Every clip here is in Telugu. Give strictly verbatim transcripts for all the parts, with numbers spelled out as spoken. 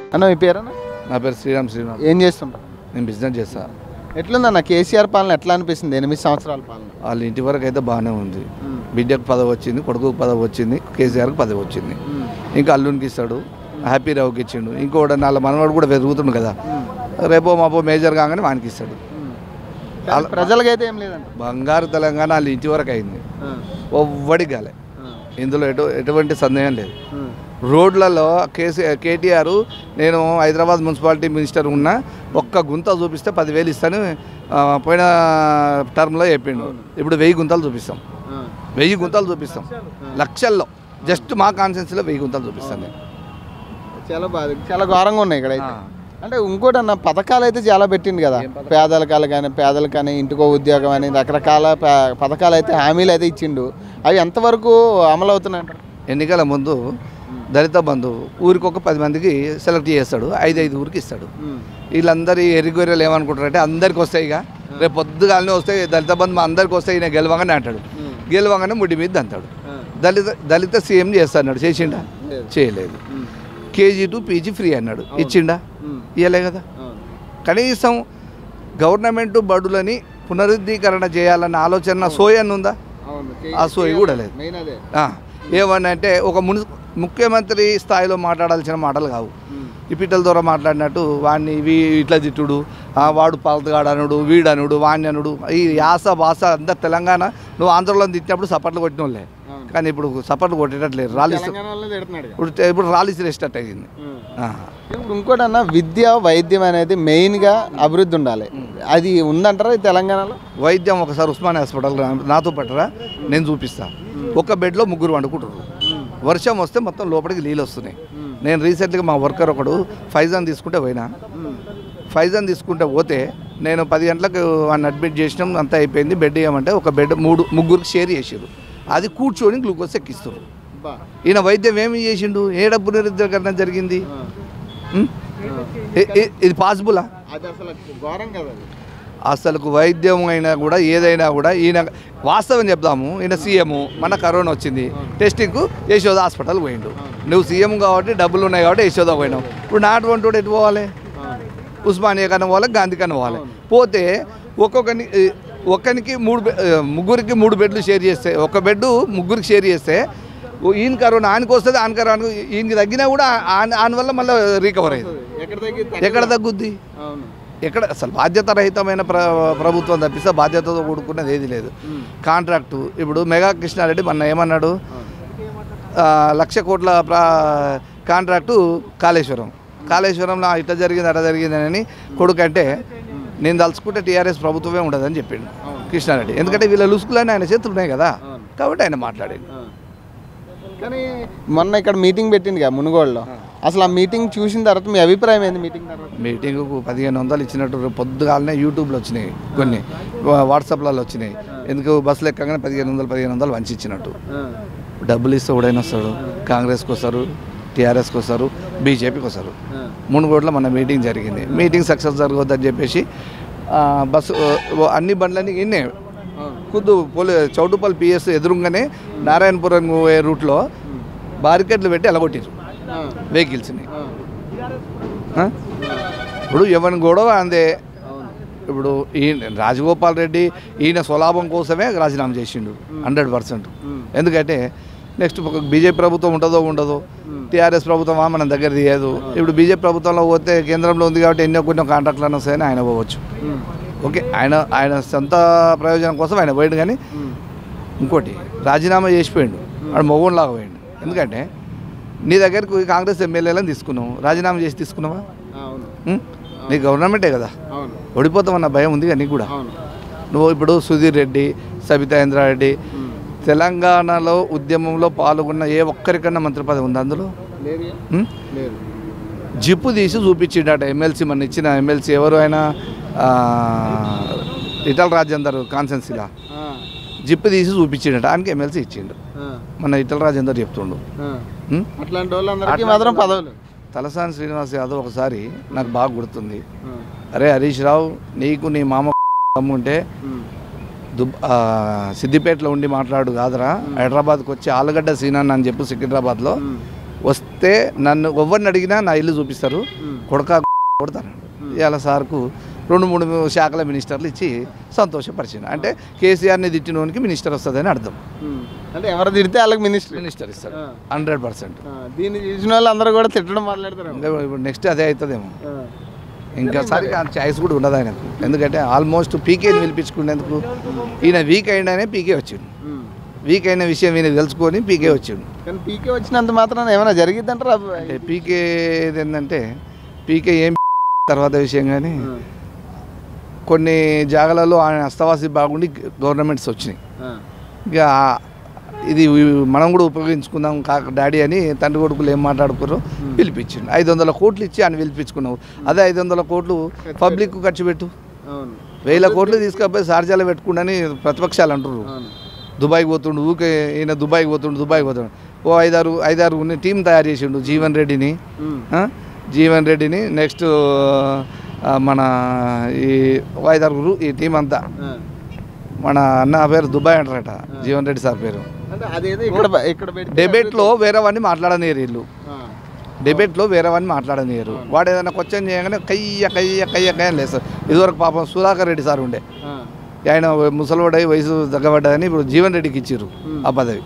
అన్న మీ పేరన్నా? నా పేరు శ్రీరామ్ శ్రీనివాస్. ఏం చేస్తుంటారు? నేను బిజినెస్ చేస్తా. ఎట్లుందన్న కేసీఆర్ పాలన ఎట్లా అనిపిస్తుంది? ఎనిమిది సంవత్సరాల పాలన వాళ్ళ ఇంటి వరకు అయితే బాగానే ఉంది. బిడ్డకు పదవి వచ్చింది, కొడుకు పదవి వచ్చింది, కేసీఆర్కి పదవి వచ్చింది. ఇంకా అల్లునికి ఇస్తాడు, హ్యాపీ రావుకి ఇచ్చిండు. ఇంకోటి వాళ్ళ మనవాడు కూడా పెరుగుతుండు కదా, రేపో మాపో మేజర్ కాగానే వానికి ఇస్తాడు. ప్రజలకైతే ఏం లేదంట. బంగారు తెలంగాణ వాళ్ళ ఇంటి వరకు అయింది, ఒవ్వడికి కాలే. ఇందులో ఎటు ఎటువంటి సందేహం లేదు. రోడ్లలో కేసీ కేటీఆర్ నేను హైదరాబాద్ మున్సిపాలిటీ మినిస్టర్ ఉన్నా ఒక్క గుంత చూపిస్తే పదివేలు ఇస్తాను పోయిన టర్మ్లో చెప్పిండు. ఇప్పుడు వెయ్యి గుంతలు చూపిస్తాం, వెయ్యి గుంతలు చూపిస్తాం లక్షల్లో. జస్ట్ మా కాన్సెన్స్లో వెయ్యి గుంతలు చూపిస్తాను నేను. చాలా బాగా చాలా ఘోరంగా ఉన్నాయి ఇక్కడ. అంటే ఇంకోటి అన్న పథకాలు అయితే చాలా పెట్టిండు కదా, పేదలకాలు కానీ పేదలు కానీ ఇంటికో ఉద్యోగం అని రకరకాల పథకాలు అయితే హామీలు అయితే ఇచ్చిండు. అవి ఎంతవరకు అమలు అవుతున్నాయంటారు? ఎన్నికల ముందు దళిత బంధు ఊరికి ఒక పది మందికి సెలెక్ట్ చేస్తాడు, ఐదు ఐదు ఊరికి ఇస్తాడు. వీళ్ళందరి ఎరిగొర్రెలు ఏమనుకుంటారంటే అందరికి వస్తాయి, ఇక రేపు పొద్దుగాలనే వస్తాయి దళిత బంధు అందరికి వస్తాయి, నేను గెలవగానే అంటాడు. గెలవగానే ముడి మీద అంటాడు. దళిత దళిత సీఎం చేస్తా అన్నాడు, చేసిండా? చేయలేదు. కేజీ టు పీజీ ఫ్రీ అన్నాడు, ఇచ్చిండా? ఇవ్వలే కదా. కనీసం గవర్నమెంట్ బడులని పునరుద్ధీకరణ చేయాలన్న ఆలోచన సోయన్ ఉందా? ఆ సోయి కూడా లేదు. ఏమనంటే ఒక ముని ముఖ్యమంత్రి స్థాయిలో మాట్లాడాల్సిన మాటలు కావు. ఈ పిట్టల ద్వారా మాట్లాడినట్టు వాడిని వీ ఇట్లా తిట్టుడు, వాడు పాలతగాడనుడు, వీడనుడు, వాణ్యనుడు, ఈ యాస భాష అంతా తెలంగాణ. నువ్వు ఆంధ్రలో తిట్టినప్పుడు సపట్లు కొట్టిన వాళ్ళే, కానీ ఇప్పుడు సపట్లు కొట్టేటట్లేదు. రాలిసి ఇప్పుడు ఇప్పుడు రాలిసి రెస్టార్ట్ అయ్యింది. ఇప్పుడు ఇంకోటి అన్న విద్య వైద్యం అనేది మెయిన్గా అభివృద్ధి ఉండాలి, అది ఉందంటారా ఈ తెలంగాణలో? వైద్యం ఒకసారి ఉస్మానియా హాస్పిటల్ నాతో పట్టరా, నేను చూపిస్తాను. ఒక బెడ్లో ముగ్గురు వండుకుంటారు. వర్షం వస్తే మొత్తం లోపలికి నీళ్ళు వస్తున్నాయి. నేను రీసెంట్గా మా వర్కర్ ఒకడు ఫైజాన్ తీసుకుంటే పోయినా, ఫైజాన్ తీసుకుంటే పోతే నేను పది గంటలకు వాడిని అడ్మిట్ చేసినాం, అంతా అయిపోయింది. బెడ్ ఇవ్వమంటే ఒక బెడ్ మూడు ముగ్గురికి షేర్ చేసారు. అది కూర్చొని గ్లూకోజ్ ఎక్కిస్తారు. ఈయన వైద్యం ఏమి చేసిండు? ఏ డబ్బు పునరుద్ధరణ జరిగింది? ఇది పాసిబులా? అసలు వైద్యం అయినా కూడా ఏదైనా కూడా ఈయన వాస్తవం చెప్దాము. ఈయన సీఎం, మన కరోనా వచ్చింది, టెస్టింగ్కు యశోద హాస్పిటల్ పోయిండు. నువ్వు సీఎం కాబట్టి డబ్బులు ఉన్నాయి కాబట్టి యశోద పోయినావు. ఇప్పుడు నాటువంటి వాడు ఎటు పోవాలి? ఉస్మానియా కన్నా పోవాలి, గాంధీ కన్నా పోవాలి. పోతే ఒక్కొక్కని ఒక్కరికి మూడు ముగ్గురికి మూడు బెడ్లు షేర్ చేస్తే, ఒక బెడ్ ముగ్గురికి షేర్ చేస్తే ఈయన కరోనా ఆయనకు వస్తుంది, ఆయన కరోనా ఈయనకి తగ్గినా కూడా ఆయన వల్ల మళ్ళీ రీకవర్ అయ్యింది. ఎక్కడ తగ్గుద్ది? ఎక్కడ అసలు బాధ్యత రహితమైన ప్ర ప్రభుత్వం తప్పిస్తే బాధ్యతతో కూడుకున్నది ఏది లేదు. కాంట్రాక్టు ఇప్పుడు మెగా కృష్ణారెడ్డి మొన్న ఏమన్నాడు, లక్ష కోట్ల ప్రా కాంట్రాక్టు కాళేశ్వరం, కాళేశ్వరంలో ఇట్లా జరిగింది అట్లా జరిగిందని కొడుకంటే నేను తలుచుకుంటే టీఆర్ఎస్ ప్రభుత్వమే ఉండదని చెప్పిండు కృష్ణారెడ్డి. ఎందుకంటే వీళ్ళ లుసుకులని ఆయన చేతులు ఉన్నాయి కదా, కాబట్టి ఆయన మాట్లాడాడు. కానీ మొన్న ఇక్కడ మీటింగ్ పెట్టింది కదా మునుగోడులో, అసలు ఆ మీటింగ్ చూసిన తర్వాత మీ అభిప్రాయం ఏంది? మీటింగ్ తర్వాత మీటింగ్కు పదిహేను వందలు ఇచ్చినట్టు పొద్దుగాలనే యూట్యూబ్లో వచ్చినాయి, కొన్ని వాట్సాప్లలో వచ్చినాయి. ఎందుకు బస్సులు ఎక్కగానే పదిహేను వందలు పదిహేను వందలు వంచి ఇచ్చినట్టు. డబ్బులు ఇస్తే ఎవడైనా వస్తాడు, కాంగ్రెస్కి వస్తారు, టీఆర్ఎస్కి వస్తారు, బీజేపీకి వస్తారు. మునుగోడులో మన మీటింగ్ జరిగింది. మీటింగ్ సక్సెస్ జరగవద్దని చెప్పేసి బస్సు అన్ని బండ్లన్నీ ఇన్నే ఖుద్దు పోలీ చౌటుపల్లి పిఎస్ ఎదురుగానే నారాయణపురం పోయే రూట్లో బారికేడ్లు పెట్టి ఎలగొట్టారు వెహికల్స్ని. ఇప్పుడు ఎవరిని గొడవ అందే. ఇప్పుడు ఈయన రాజగోపాల్ రెడ్డి ఈయన స్వలాభం కోసమే రాజీనామా చేసిండు హండ్రెడ్ పర్సెంట్. ఎందుకంటే నెక్స్ట్ బీజేపీ ప్రభుత్వం ఉంటుందో ఉండదో, టీఆర్ఎస్ ప్రభుత్వం మనం దగ్గర తీయదు. ఇప్పుడు బీజేపీ ప్రభుత్వంలో పోతే కేంద్రంలో ఉంది కాబట్టి ఎన్నో కొన్ని కాంట్రాక్టులను వస్తాయని ఆయన పోవచ్చు. ఓకే, ఆయన ఆయన సొంత ప్రయోజనం కోసం ఆయన పోయాడు. కానీ ఇంకోటి రాజీనామా చేసిపోయాడు, వాడు మొగోన్లాగా పోయాడు. ఎందుకంటే నీ దగ్గరకు కాంగ్రెస్ ఎమ్మెల్యేలను తీసుకున్నావు, రాజీనామా చేసి తీసుకున్నావా? నీ గవర్నమెంటే కదా, ఓడిపోతామన్న భయం ఉంది కదా నీకు కూడా. నువ్వు ఇప్పుడు సుధీర్ రెడ్డి, సబితా ఇంద్రారెడ్డి తెలంగాణలో ఉద్యమంలో పాల్గొన్న ఏ ఒక్కరికన్నా మంత్రి పదవి ఉంది అందులో? జిప్పు తీసి చూపించిండట ఎమ్మెల్సీ, మన ఇచ్చిన ఎమ్మెల్సీ ఎవరు అయినా ఇటల్ రాజేందర్ కాన్సెన్సీలా జిప్పు తీసి చూపించిండట, ఆయనకి ఎమ్మెల్సీ ఇచ్చిండు. మన ఇటల్ రాజేందర్ చెప్తుండు. మాత్రం పదవులు తలసాని శ్రీనివాస్ యాదవ్ ఒకసారి నాకు బాగా గుర్తుంది, అరే హరీష్ రావు నీకు నీ మామ ఉంటే దుబ్ సిద్దిపేటలో ఉండి మాట్లాడు కాదురా, హైదరాబాద్కి వచ్చి ఆలుగడ్డ సీనాన్ని అని చెప్పు సికింద్రాబాద్లో వస్తే నన్ను ఎవరిని అడిగినా నా ఇల్లు చూపిస్తారు, కొడక కొడతాను. ఇవాళ సార్కు రెండు మూడు శాఖల మినిస్టర్లు ఇచ్చి సంతోషపరిచింది. అంటే కేసీఆర్ని తిట్టినోనికి మినిస్టర్ వస్తుందని అర్థం. అంటే ఎవరు తిడితే వాళ్ళకి మినిస్టర్ మినిస్టర్ ఇస్తారు హండ్రెడ్ పర్సెంట్. దీన్ని చూసిన వాళ్ళు అందరూ కూడా తిట్టడం మాట్లాడతారు. ఇంకా ఇప్పుడు నెక్స్ట్ అదే అవుతుందేమో. ఇంకా సరిగా ఛాయిస్ కూడా ఉండదు ఆయనకు. ఎందుకంటే ఆల్మోస్ట్ పీకేని పిలిపించుకునేందుకు ఈయన వీక్ అయినానే పీకే వచ్చిండు. వీక్ అయిన విషయం ఈయన తెలుసుకొని పీకే వచ్చిండు. కానీ పీకే వచ్చినంత మాత్రం ఏమైనా జరిగిద్దంటారా? అంటే పీకే ఏంటంటే పీకే ఏం తర్వాత విషయం, కానీ కొన్ని జాగాలలో ఆయన అస్తవాసి బాగుండి గవర్నమెంట్స్ వచ్చినాయి. ఇక ఇది మనం కూడా ఉపయోగించుకుందాం కాక డాడీ అని తండ్రి కొడుకులు ఏం మాట్లాడుకున్నారో పిలిపించిండు. ఐదు వందల కోట్లు ఇచ్చి ఆయన పిలిపించుకున్నావు. అదే ఐదు వందల కోట్లు పబ్లిక్ ఖర్చు పెట్టు, వేల కోట్లు తీసుకపోయి సార్జాలు పెట్టుకుండని ప్రతిపక్షాలు అంటున్నారు. దుబాయ్కి పోతుండు, ఊకే ఈయన దుబాయ్కి పోతుండు దుబాయ్కి పోతుండు ఓ ఐదారు ఐదారు టీం తయారు చేసిండు. జీవన్ రెడ్డిని జీవన్ రెడ్డిని నెక్స్ట్ మన ఈ ఐదారుగురు ఈ టీం అంతా. మన అన్న పేరు దుబాయ్ అంటారట, జీవన్ రెడ్డి సార్ పేరు. డెబేట్లో వేరే వాడిని మాట్లాడనియరు వీళ్ళు, డెబేట్లో వేరే వాడిని మాట్లాడనియరు. వాడు ఏదైనా క్వశ్చన్ చేయగానే కయ్య కయ్య కయ్య కయ్య లేదు సార్. ఇదివరకు పాపం సుధాకర్ రెడ్డి సార్ ఉండే, ఆయన ముసలివాడై వయసు తగ్గబడ్డదని ఇప్పుడు జీవన్ రెడ్డికి ఇచ్చారు ఆ పదవి.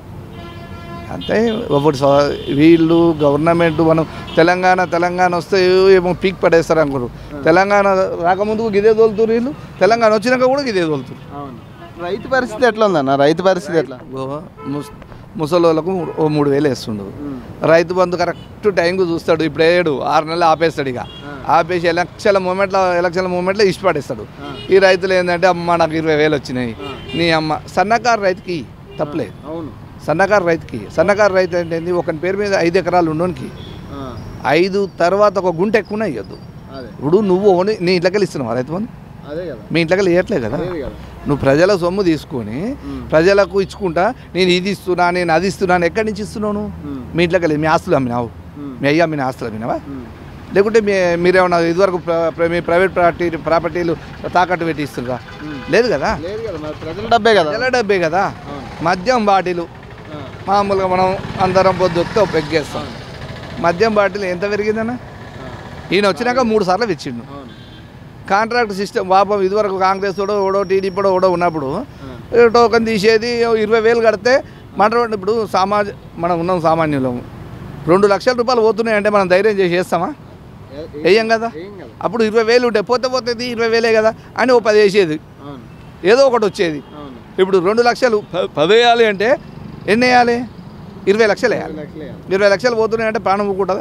అంతే ఒకటి వీళ్ళు గవర్నమెంట్ మనం తెలంగాణ తెలంగాణ వస్తే ఏమో పీక్ పడేస్తారు అనుకోరు. తెలంగాణ రాకముందుకు గిదే తోలుతురు వీళ్ళు, తెలంగాణ వచ్చినాక కూడా గిదే తోలుతురు. రైతు పరిస్థితి ఎట్లా ఉందన్న? రైతు పరిస్థితి ఎట్లా? ముసలోళ్ళకు ఓ మూడు వేలు వేస్తుండు. రైతు బంధు కరెక్ట్ టైంకు చూస్తాడు. ఇప్పుడు వేయడు, ఆరు నెలలు ఆపేస్తాడు. ఇక ఆపేసి ఎలక్షన్ల మూమెంట్లో ఎలక్షన్ల మూమెంట్లో ఇష్ట పడేస్తాడు. ఈ రైతులు ఏంటంటే అమ్మ నాకు ఇరవై వేలు వచ్చినాయి నీ అమ్మ. సన్నకారు రైతుకి తప్పలేదు, సన్నకారు రైతుకి. సన్నకారు రైతు అంటే ఒకని పేరు మీద ఐదు ఎకరాలు ఉండడానికి ఐదు తర్వాత ఒక గుంట ఎక్కువ ఇవ్వద్దు. ఇప్పుడు నువ్వు ఓని నీ ఇంట్లోకి ఇస్తున్నావు రైతు బంధు, మీ ఇంట్లోకి ఇవ్వట్లేదు కదా. నువ్వు ప్రజల సొమ్ము తీసుకొని ప్రజలకు ఇచ్చుకుంటా నేను ఇది ఇస్తున్నా నేను అది ఇస్తున్నాను. ఎక్కడి నుంచి ఇస్తున్నావు నువ్వు? మీ ఇంట్లోకి మీ ఆస్తులు అమ్మినావు, మీ అయ్యా మీ ఆస్తులు అమ్మినావా? లేకుంటే మీ మీరేమన్నా ఇదివరకు మీ ప్రైవేట్ ప్రాపర్టీ ప్రాపర్టీలు తాకట్టు పెట్టి ఇస్తున్నారా? లేదు కదా, ప్రజల డబ్బే కదా, ప్రజల డబ్బే కదా. మద్యం బాటిలు మామూలుగా మనం అందరం పొద్దుతో పెగ్గేస్తాం. మద్యం బాటిల్ ఎంత పెరిగిందన్న? ఈయన వచ్చినాక మూడు సార్లు ఇచ్చిండు. కాంట్రాక్ట్ సిస్టమ్ పాపం ఇదివరకు కాంగ్రెస్ ఓడో ఓడో టీడీపీ ఓడో ఉన్నప్పుడు టోకన్ తీసేది ఇరవై వేలు కడితే మాట. ఇప్పుడు సామాజ మనం ఉన్నాం సామాన్యులము, రెండు లక్షల రూపాయలు పోతున్నాయి అంటే మనం ధైర్యం చేసి వేస్తామా? వేయం కదా. అప్పుడు ఇరవై వేలు ఉంటే పోతే పోతుంది ఇరవై వేలే కదా అని ఓ పది వేసేది, ఏదో ఒకటి వచ్చేది. ఇప్పుడు రెండు లక్షలు పది వేయాలి అంటే ఎన్ని వేయాలి? ఇరవై లక్షలు వేయాలి. ఇరవై లక్షలు పోతున్నాయి అంటే ప్రాణం ఊరుకుంటుందా?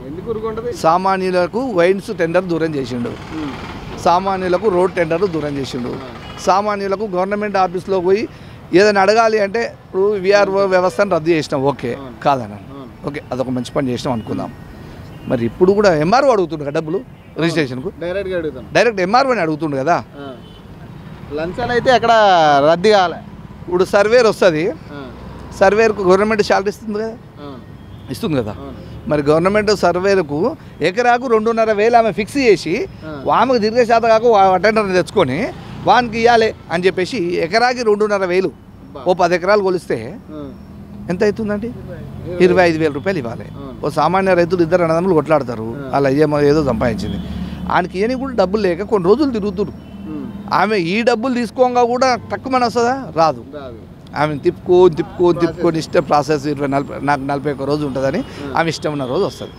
సామాన్యులకు వైన్స్ టెండర్ దూరం చేసిండు, సామాన్యులకు రోడ్ టెండర్లు దూరం చేసిండు, సామాన్యులకు గవర్నమెంట్ ఆఫీస్లో పోయి ఏదైనా అడగాలి అంటే ఇప్పుడు విఆర్ఓ వ్యవస్థను రద్దు చేసినాం. ఓకే కాదన్నా, ఓకే అదొక మంచి పని చేసినాం అనుకుందాం. మరి ఇప్పుడు కూడా ఎంఆర్ఓ అడుగుతుండు డబ్బులు రిజిస్ట్రేషన్కు, డైరెక్ట్గా అడుగుతాం. డైరెక్ట్ ఎంఆర్ఓని అడుగుతుండు కదా. లంచాలు అయితే ఎక్కడ రద్దు కావాలి. ఇప్పుడు సర్వేర్ వస్తుంది, సర్వేర్కు గవర్నమెంట్ శాలరీ ఇస్తుంది కదా, ఇస్తుంది కదా. మరి గవర్నమెంట్ సర్వేలకు ఎకరాకు రెండున్నర వేలు ఆమె ఫిక్స్ చేసి ఆమెకు తిరిగే శాత కాక అటెండర్ని తెచ్చుకొని వానికి ఇవ్వాలి అని చెప్పేసి ఎకరాకి రెండున్నర వేలు ఓ పది ఎకరాలు కొలిస్తే ఎంత అవుతుందండి? ఇరవై ఐదు వేల రూపాయలు ఇవ్వాలి. ఓ సామాన్య రైతులు ఇద్దరు అన్నదమ్ములు కొట్లాడతారు, అలా ఏమో ఏదో సంపాదించింది. ఆయనకి ఏని కూడా డబ్బులు లేక కొన్ని రోజులు తిరుగుతురు. ఆమె ఈ డబ్బులు తీసుకోగా కూడా తక్కువ మన వస్తుందా? రాదు. ఆమె తిప్పుకొని తిప్పుకొని తిప్పుకొని ఇష్టం ప్రాసెస్ ఇరవై నలభై నాకు నలభై ఒక్క రోజు ఉంటుందని ఆమె ఇష్టం ఉన్న రోజు వస్తుంది.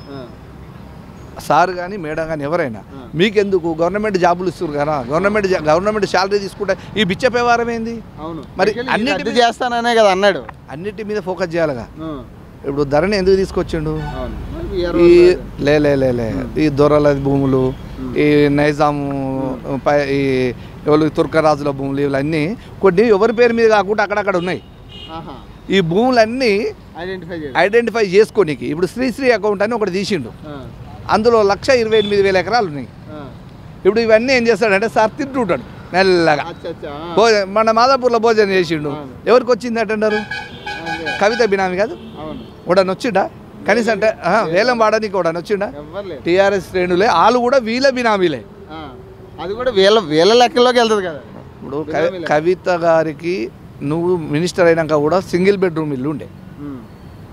సార్ కానీ మేడం కానీ ఎవరైనా మీకెందుకు గవర్నమెంట్ జాబులు ఇస్తారు కదా, గవర్నమెంట్ గవర్నమెంట్ శాలరీ తీసుకుంటే ఈ బిచ్చ వ్యవహారం ఏంది? మరి అన్నిటి చేస్తాననే కదా అన్నాడు, అన్నిటి మీద ఫోకస్ చేయాలిగా. ఇప్పుడు ధరని ఎందుకు తీసుకొచ్చిండు? ఈ లే లే లే ఈ దొరల భూములు, ఈ నైజాము ఈ ఎవరు తుర్కరాజుల భూములు, ఇవన్నీ కొన్ని ఎవరి పేరు మీద కాకుండా అక్కడక్కడ ఉన్నాయి. ఈ భూములన్నీ ఐడెంటిఫై చేసుకోనికి ఇప్పుడు శ్రీశ్రీ అకౌంట్ అని ఒకటి తీసిండు, అందులో లక్ష ఇరవై ఎనిమిది వేల ఎకరాలు ఉన్నాయి. ఇప్పుడు ఇవన్నీ ఏం చేస్తాడంటే సార్ తింటుంటాడు మెల్లగా. భోజనం మన మాదాపూర్లో భోజనం చేసిండు, ఎవరికి వచ్చింది అటెండరు? కవిత బినామీ కాదు, ఉడని వచ్చిండా కనీసం అంటే వేలం వాడడానికి ఉడని వచ్చిండా? టీఆర్ఎస్ శ్రేణులే, వాళ్ళు కూడా వీళ్ళ బినామీలే. అది కూడా వీళ్ళ వీళ్ళ లెక్కల్లోకి వెళ్తుంది కదా. ఇప్పుడు కవిత గారికి నువ్వు మినిస్టర్ అయినాక కూడా సింగిల్ బెడ్రూమ్ ఇల్లు ఉండే,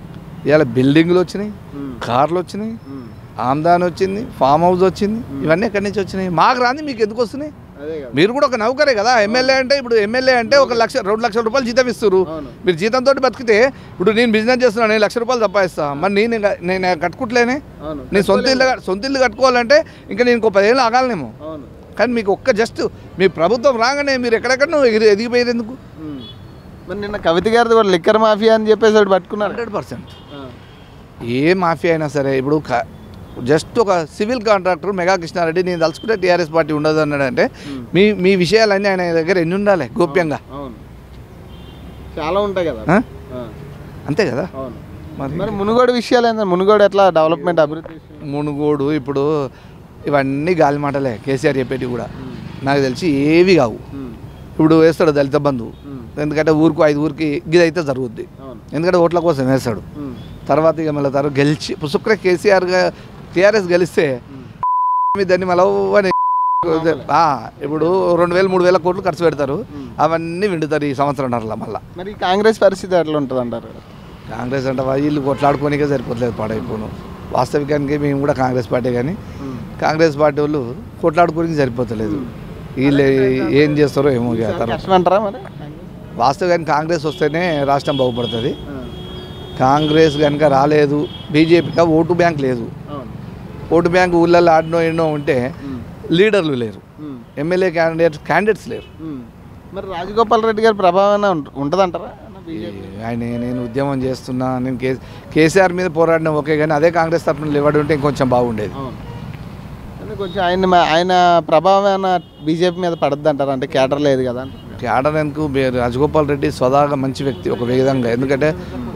ఇవాళ బిల్డింగ్లు వచ్చినాయి, కార్లు వచ్చినాయి, ఆమ్దాన్ వచ్చింది, ఫామ్ హౌస్ వచ్చింది, ఇవన్నీ ఎక్కడి నుంచి వచ్చినాయి? మాకు రాని మీకు ఎందుకు వస్తున్నాయి? మీరు కూడా ఒక నౌకరే కదా. ఎమ్మెల్యే అంటే ఇప్పుడు ఎమ్మెల్యే అంటే ఒక లక్ష రెండు లక్షల రూపాయలు జీతం ఇస్తారు. మీరు జీతంతో బతికితే ఇప్పుడు నేను బిజినెస్ చేస్తున్నాను, నేను లక్ష రూపాయలు సంపాదిస్తా, మరి నేను నేను కట్టుకుంటలేనే. నేను సొంత ఇల్లు సొంత ఇల్లు కట్టుకోవాలంటే ఇంకా నేను ఇంకో పదేళ్ళు ఆగాలనేమో. కానీ మీకు ఒక్క జస్ట్ మీ ప్రభుత్వం రాగానే మీరు ఎక్కడెక్కడ ఎదిగి ఎదిగిపోయారు ఎందుకు? మరి నిన్న కవిత గారిది కూడా లిక్కర్ మాఫియా అని చెప్పేసి ఒకటి పట్టుకున్నారు. హండ్రెడ్ పర్సెంట్ ఏ మాఫియా అయినా సరే ఇప్పుడు జస్ట్ ఒక సివిల్ కాంట్రాక్టర్ మెగా కృష్ణారెడ్డి నేను తలుచుకుంటే టీఆర్ఎస్ పార్టీ ఉండదు అన్నాడంటే మీ మీ విషయాలన్నీ ఆయన దగ్గర ఎన్ని ఉండాలి గోప్యంగా? చాలా ఉంటాయి కదా. అంతే కదా. మరి మునుగోడు విషయాలు ఏంటంటే మునుగోడు ఎట్లా డెవలప్మెంట్ అభివృద్ధి? మునుగోడు ఇప్పుడు ఇవన్నీ గాలి మాటలే. కేసీఆర్ చెప్పేటి కూడా నాకు తెలిసి ఏవి కావు. ఇప్పుడు వేస్తాడు దళిత బంధువు, ఎందుకంటే ఊరికి ఐదు ఊరికి గిది అయితే జరుగుద్ది, ఎందుకంటే ఓట్ల కోసం వేస్తాడు. తర్వాత ఇక మళ్ళీ తర్వాత గెలిచి శుక్ర కేసీఆర్గా టీఆర్ఎస్ గెలిస్తే దాన్ని మళ్ళీ ఇప్పుడు రెండు వేలు మూడు వేల కోట్లు ఖర్చు పెడతారు, అవన్నీ విండుతారు ఈ సంవత్సరంన్నరలో. మళ్ళీ మరి కాంగ్రెస్ పరిస్థితి ఎట్లా ఉంటుంది అంటారు? కాంగ్రెస్ అంటే వీళ్ళు కొట్లాడుకోనికే సరిపోతలేదు, పాడైపోను. వాస్తవికానికి మేము కూడా కాంగ్రెస్ పార్టీ, కానీ కాంగ్రెస్ పార్టీ వాళ్ళు కొట్లాడుకోనికి సరిపోతలేదు. వీళ్ళు ఏం చేస్తారో ఏమో. అంటారా మరి? వాస్తవానికి కాంగ్రెస్ వస్తేనే రాష్ట్రం బాగుపడుతుంది. కాంగ్రెస్ కనుక రాలేదు, బీజేపీగా ఓటు బ్యాంక్ లేదు. ఓటు బ్యాంక్ ఊళ్ళల్లో ఆడినో ఎన్నో ఉంటే లీడర్లు లేరు, ఎమ్మెల్యే క్యాండిడేట్స్ క్యాండిడేట్స్ లేరు. మరి రాజగోపాల్ రెడ్డి గారి ప్రభావం ఉంటుందంటారా? ఆయన నేను ఉద్యమం చేస్తున్నా, నేను కే కేసీఆర్ మీద పోరాడిన ఓకే, కానీ అదే కాంగ్రెస్ తరఫున లేవడి ఉంటే ఇంకొంచెం బాగుండేది. కొంచెం ఆయన ఆయన ప్రభావం ఏమైనా బీజేపీ మీద పడద్దు అంటారు? అంటే కేడర్ లేదు కదా. కేడర్ ఎందుకు? రాజగోపాల్ రెడ్డి స్వదాగా మంచి వ్యక్తి ఒక విధంగా. ఎందుకంటే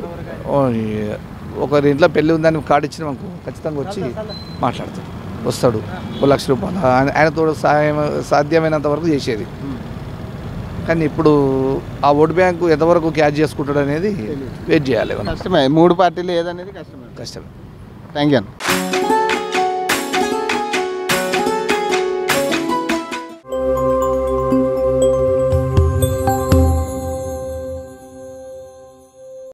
ఒకరి ఇంట్లో పెళ్ళి ఉందని కార్డు ఇచ్చిన మాకు ఖచ్చితంగా వచ్చి మాట్లాడతాడు, వస్తాడు, ఒక లక్ష రూపాయలు ఆయనతో సాయం సాధ్యమైనంత వరకు చేసేది. కానీ ఇప్పుడు ఆ ఓటు బ్యాంకు ఎంతవరకు క్యాచ్ చేసుకుంటాడు అనేది వెయిట్ చేయాలి. కష్టమే, మూడు పార్టీలు ఏదనేది కష్టమే. కష్టమే. Thank you.